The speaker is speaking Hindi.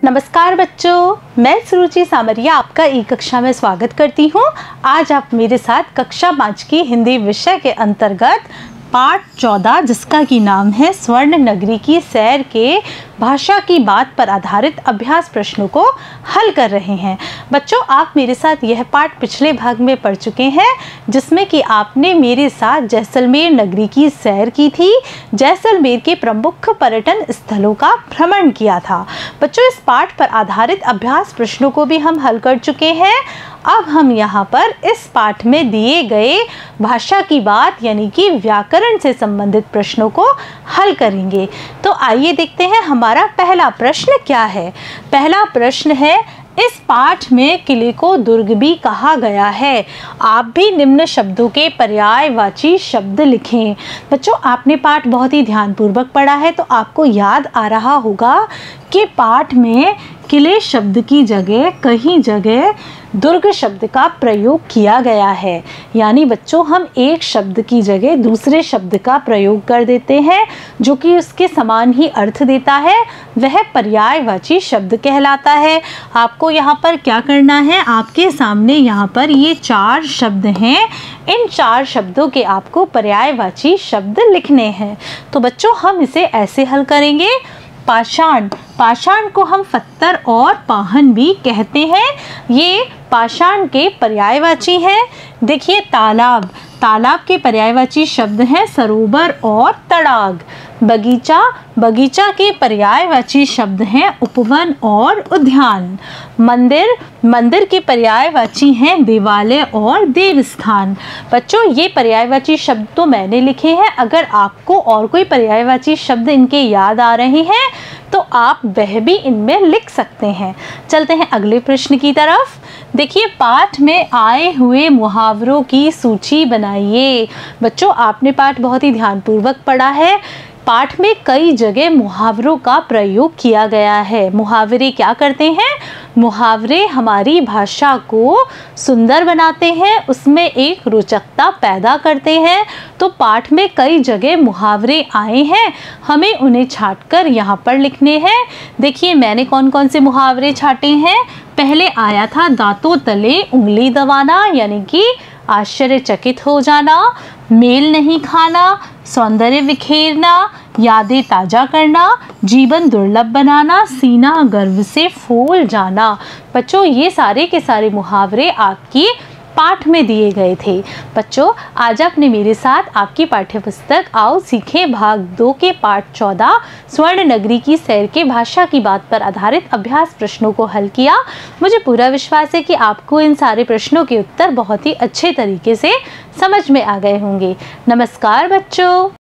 नमस्कार बच्चों, मैं सुरुचि सामरिया आपका ई कक्षा में स्वागत करती हूँ। आज आप मेरे साथ कक्षा 5 की हिंदी विषय के अंतर्गत पाठ 14 जिसका की नाम है स्वर्ण नगरी की सैर के भाषा की बात पर आधारित अभ्यास प्रश्नों को हल कर रहे हैं। बच्चों, आप मेरे साथ यह पाठ पिछले भाग में पढ़ चुके हैं जिसमें कि आपने मेरे साथ जैसलमेर नगरी की सैर की थी, जैसलमेर के प्रमुख पर्यटन स्थलों का भ्रमण किया था। बच्चों, इस पाठ पर आधारित अभ्यास प्रश्नों को भी हम हल कर चुके हैं। अब हम यहाँ पर इस पाठ में दिए गए भाषा की बात यानी कि व्याकरण से संबंधित प्रश्नों को हल करेंगे। तो आइए देखते हैं हमारा पहला प्रश्न क्या है। पहला प्रश्न है, इस पाठ में किले को दुर्ग भी कहा गया है। आप भी निम्न शब्दों के पर्यायवाची शब्द लिखें। बच्चों, आपने पाठ बहुत ही ध्यानपूर्वक पढ़ा है तो आपको याद आ रहा होगा कि पाठ में किले शब्द की जगह कहीं जगह दुर्ग शब्द का प्रयोग किया गया है। यानी बच्चों, हम एक शब्द की जगह दूसरे शब्द का प्रयोग कर देते हैं जो कि उसके समान ही अर्थ देता है, वह पर्यायवाची शब्द कहलाता है। आपको यहाँ पर क्या करना है, आपके सामने यहाँ पर ये 4 शब्द हैं। इन 4 शब्दों के आपको पर्यायवाची शब्द लिखने हैं। तो बच्चों, हम इसे ऐसे हल करेंगे। पाषाण, पाषाण को हम पत्थर और पाहन भी कहते हैं। ये पाषाण के पर्यायवाची हैं। देखिए, तालाब, तालाब के पर्यायवाची शब्द हैं सरोवर और तड़ाग। बगीचा, बगीचा के पर्यायवाची शब्द हैं उपवन और उद्यान। मंदिर, मंदिर के पर्यायवाची हैं देवालय और देवस्थान। बच्चों, ये पर्यायवाची शब्द तो मैंने लिखे हैं। अगर आपको और कोई पर्यायवाची शब्द इनके याद आ रहे हैं तो आप वह भी इनमें लिख सकते हैं। चलते हैं अगले प्रश्न की तरफ। देखिए, पाठ में आए हुए मुहावरों की सूची बनाइए। बच्चों, आपने पाठ बहुत ही ध्यानपूर्वक पढ़ा है। पाठ में कई जगह मुहावरों का प्रयोग किया गया है। मुहावरे क्या करते हैं? मुहावरे हमारी भाषा को सुंदर बनाते हैं, उसमें एक रोचकता पैदा करते हैं। तो पाठ में कई जगह मुहावरे आए हैं, हमें उन्हें छांटकर यहाँ पर लिखने हैं। देखिए, मैंने कौन कौन से मुहावरे छांटे हैं। पहले आया था दांतों तले उंगली दबाना यानी कि आश्चर्यचकित हो जाना, मेल नहीं खाना, सौंदर्य बिखेरना, यादें ताज़ा करना, जीवन दुर्लभ बनाना, सीना गर्व से फूल जाना। बच्चों, ये सारे के सारे मुहावरे आपकी पाठ में दिए गए थे। बच्चों, आज आपने मेरे साथ आपकी पाठ्यपुस्तक आओ सीखें भाग 2 के पाठ 14 स्वर्ण नगरी की सैर के भाषा की बात पर आधारित अभ्यास प्रश्नों को हल किया। मुझे पूरा विश्वास है कि आपको इन सारे प्रश्नों के उत्तर बहुत ही अच्छे तरीके से समझ में आ गए होंगे। नमस्कार बच्चों।